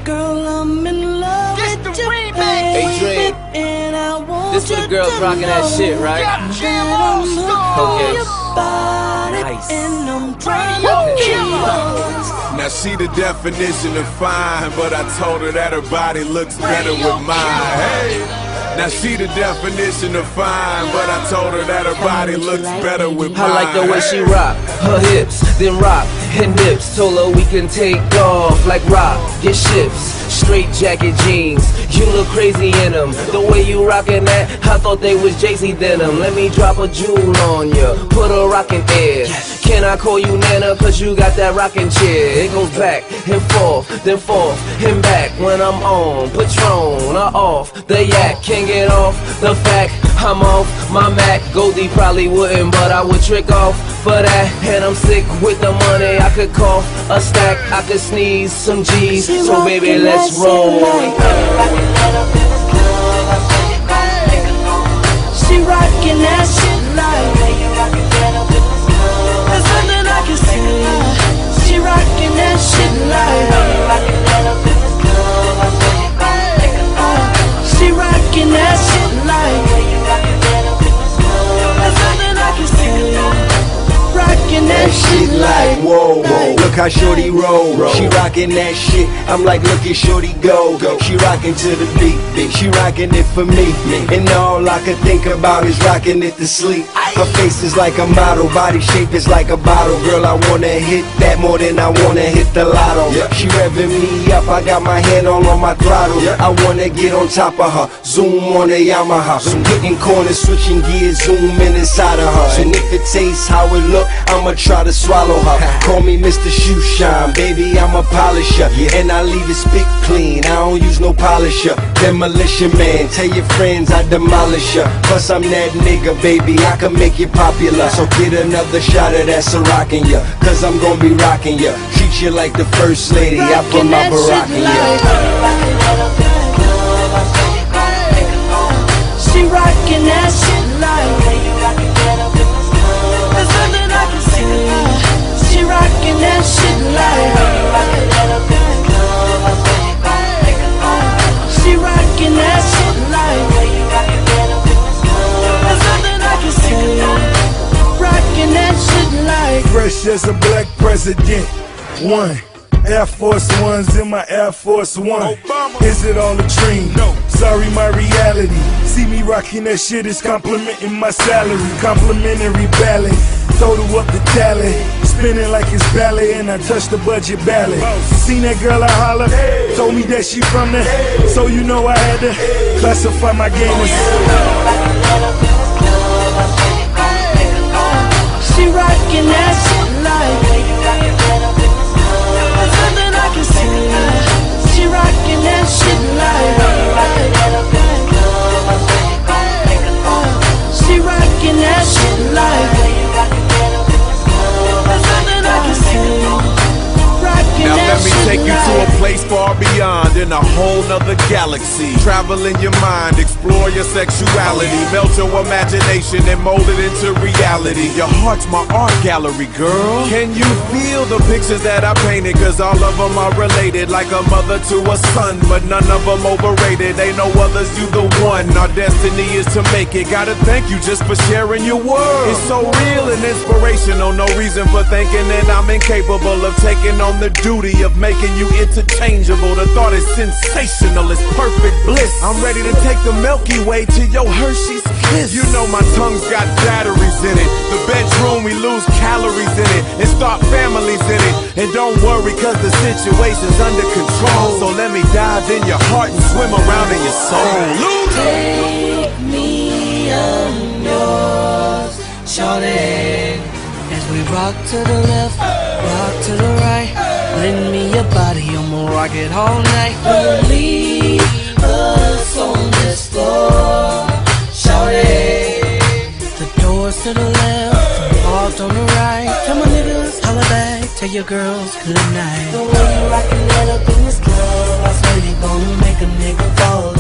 Girl, I'm in love with you, baby. Hey, Dre. And I want This for the girls rocking that shit, right? Okay. Nice. And I'm trying to kill Now she the definition of fine, but I told her that her body looks better with mine. Hey. Now she the definition of fine, but I told her that her body looks better with mine. I like the way she rock her hips, then rock and dips. Told her we can take off like rock, get ships. Straight jacket jeans, you look crazy in them. The way you rockin' that, I thought they was JC denim. Let me drop a jewel on ya, put a rockin' air. Can I call you Nana, cause you got that rockin' chair. It goes back and forth, then forth and back. When I'm on Patron or off the yak, can't get off the fact I'm off my Mac. Goldie probably wouldn't, but I would trick off for that. And I'm sick with the money, I could cough a stack, I could sneeze some G's. So baby, let's roll. She rockin' that shit like there's nothing I can see. She rockin' that shit like she rockin' that shit like there's nothing I can see. Rockin' that shit like whoa, whoa. Look how shorty roll. She rockin' that shit. I'm like, look at shorty go. She rockin' to the beat. She rockin' it for me. And all I could think about is rockin' it to sleep. Her face is like a model, body shape is like a bottle. Girl, I wanna hit that more than I wanna hit the lotto. She revving me up, I got my hand all on my throttle. I wanna get on top of her, zoom on the Yamaha. Hitting corners, switching gears, zoom in inside of her. And if it tastes how it look, I'ma try to swallow her. Call me Mr. Shoe Shine, baby, I'm a polisher. And I leave it spit clean, I don't use no polisher. Demolition man, tell your friends I demolish her. Plus I'm that nigga, baby, I can make you popular. So get another shot of that Ciroc in ya, cause I'm gonna be rocking ya. Treat you like the first lady, I put my Barack in ya. She rockin' that shit like there's nothing I can see. She rockin' that shit like she rockin' that shit like there's nothing I can see. Rockin' that shit like fresh as a black president. One Air Force Ones in my Air Force One. Is it all a dream? No. Sorry, my reality. See me rocking that shit is complimenting my salary. Complimentary ballet. Total up the tally. Spinning like it's ballet and I touched the budget ballet. Seen that girl I holler. Told me that she from there. So you know I had to classify my game as she rockin' that shit like there's nothing I can see. She rockin' that shit like she rockin' that shit like there's nothing I can see. Now let me take you to a place far beyond, in a whole nother galaxy. Travel in your mind, explore your sexuality, melt your imagination and mold it into reality. Your heart's my art gallery, girl. Can you feel the pictures that I painted? Cause all of them are related, like a mother to a son, but none of them overrated. Ain't no others, you the one. Our destiny is to make it. Gotta thank you just for sharing your world. It's so real and inspirational, no reason for thinking that I'm incapable of taking on the duty of making you interchangeable. The thought is sensational, it's perfect bliss. I'm ready to take the Milky Way to your Hershey's Kiss. You know my tongue's got batteries in it. The bedroom, we lose calories in it and start families in it. And don't worry, cause the situation's under control. So let me dive in your heart and swim around in your soul. Take me on yours, shorty. As we rock to the left, rock to the right. Lend me your body, I'ma rock it all night. Don't leave us on this floor, shorty. The doors to the left, walked on the right. Tell my niggas, holla back, tell your girls good night. The way you rockin' that up in this club, I swear you gon' make a nigga fall